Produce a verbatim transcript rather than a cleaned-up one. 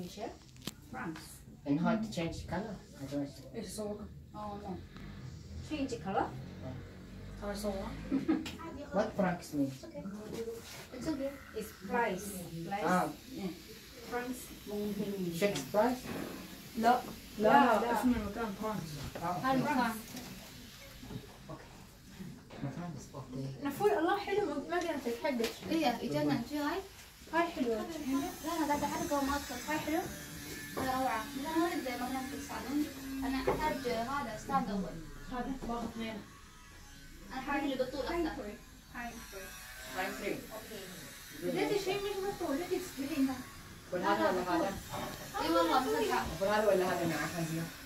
here? France. And how to change color? I don't know. It's so. Oh no. Change the color? Or so on? What francs mean? It's okay. It's okay. It's price. Price. Ah, Yeah. France. fixed price? لا لا لا لا اسم المكان فرانس. Ah, هذا المكان. مكان بس اوكي. نفول الله حلو ما قالت حقك. ايه اجانا شو هاي؟ هاي حلوة. لا انا قاعدة احرقها وما اذكر. هاي حلو؟ هذا روعة. لا ما اريد مكان في الصالون. انا احتاج هذا ستاند اول. هذا باخذ اثنين. انا حابب اللي بالطول اكثر. هاي هاي فري. اوكي. بديتي شيء مش بالطول، بديتي تسبلينها. كل هذا ولا هذا؟ اي والله مسحها. كل هذا ولا هذا مع خنزير؟